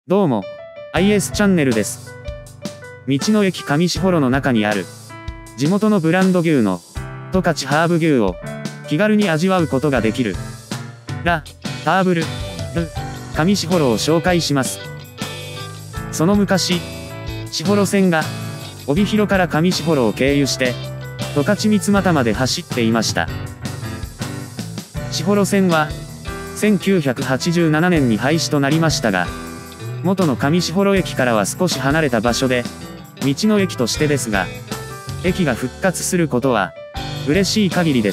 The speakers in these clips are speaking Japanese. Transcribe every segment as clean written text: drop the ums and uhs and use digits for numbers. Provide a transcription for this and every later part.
どうも、IS チャンネルです。道の駅上士幌の中にある、地元のブランド牛の、十勝ハーブ牛を、気軽に味わうことができる、ラ・ターブル・上士幌を紹介します。その昔、士幌線が、帯広から上士幌を経由して、十勝三俣まで走っていました。士幌線は、1987年に廃止となりましたが、元の上士幌駅からは少し離れた場所で、道の駅としてですが、駅が復活することは、嬉しい限りです。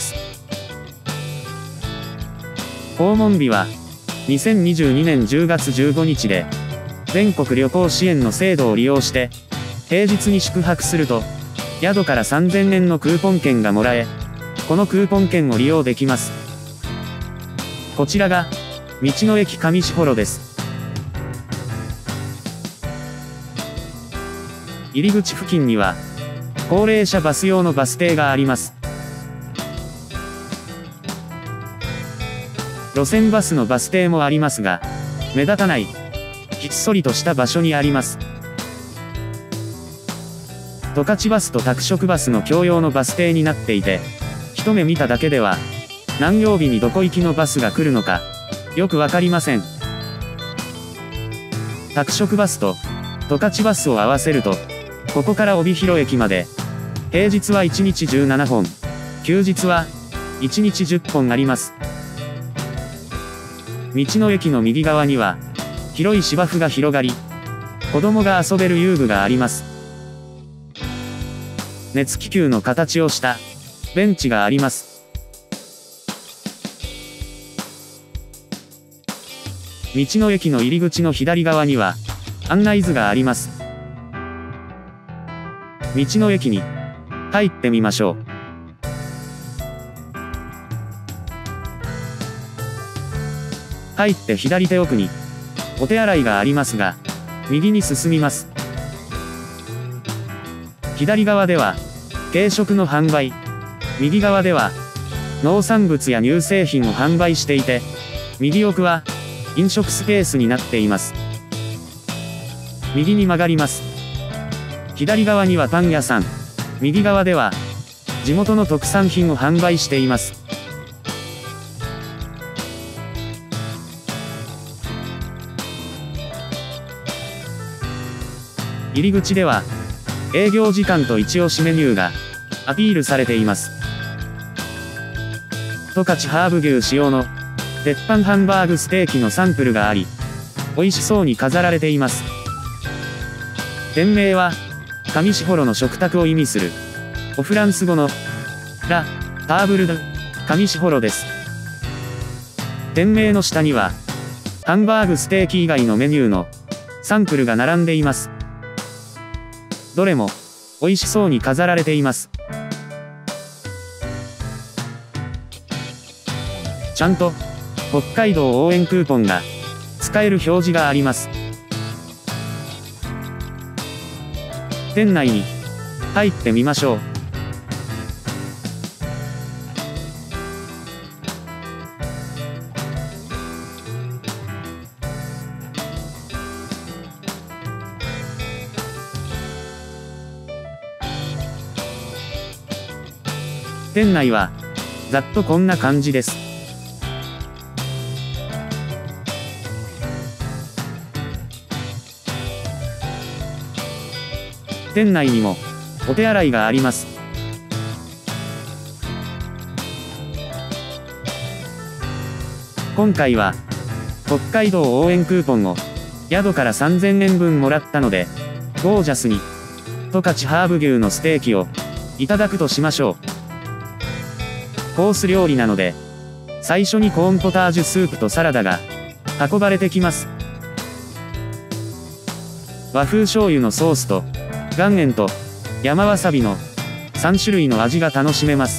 訪問日は、2022年10月15日で、全国旅行支援の制度を利用して、平日に宿泊すると、宿から3000円のクーポン券がもらえ、このクーポン券を利用できます。こちらが、道の駅上士幌です。入り口付近には、高齢者バス用のバス停があります。路線バスのバス停もありますが、目立たない、ひっそりとした場所にあります。十勝バスと拓殖バスの共用のバス停になっていて、一目見ただけでは、何曜日にどこ行きのバスが来るのか、よくわかりません。拓殖バスと十勝バスを合わせると、ここから帯広駅まで、平日は1日17本、休日は1日10本あります。道の駅の右側には、広い芝生が広がり、子供が遊べる遊具があります。熱気球の形をしたベンチがあります。道の駅の入り口の左側には案内図があります。道の駅に入ってみましょう。入って左手奥にお手洗いがありますが、右に進みます。左側では軽食の販売、右側では農産物や乳製品を販売していて、右奥は飲食スペースになっています。右に曲がります。左側にはパン屋さん、右側では地元の特産品を販売しています。入り口では営業時間と一押しメニューがアピールされています。十勝ハーブ牛使用の鉄板ハンバーグステーキのサンプルがあり、美味しそうに飾られています。店名は上士幌の食卓を意味するフランス語のラ・ターブル・ド・上士幌です。店名の下にはハンバーグステーキ以外のメニューのサンプルが並んでいます。どれも美味しそうに飾られています。ちゃんと北海道応援クーポンが使える表示があります。店内に入ってみましょう。店内はざっとこんな感じです。店内にもお手洗いがあります。今回は北海道応援クーポンを宿から3000円分もらったので、ゴージャスに十勝ハーブ牛のステーキをいただくとしましょう。コース料理なので、最初にコーンポタージュスープとサラダが運ばれてきます。和風醤油のソースと岩塩と山わさびの3種類の味が楽しめます。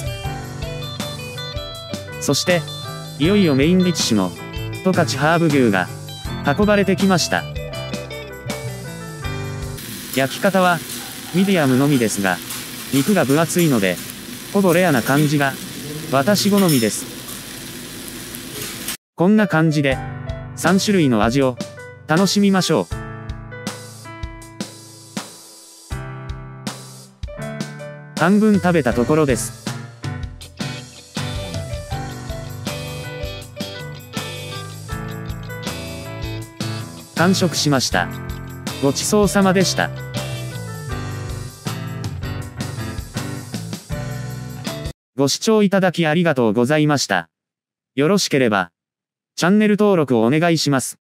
そして、いよいよメインディッシュの十勝ハーブ牛が運ばれてきました。焼き方はミディアムのみですが、肉が分厚いので、ほぼレアな感じが私好みです。こんな感じで3種類の味を楽しみましょう。 半分食べたところです。完食しました。ごちそうさまでした。ご視聴いただきありがとうございました。よろしければ、チャンネル登録をお願いします。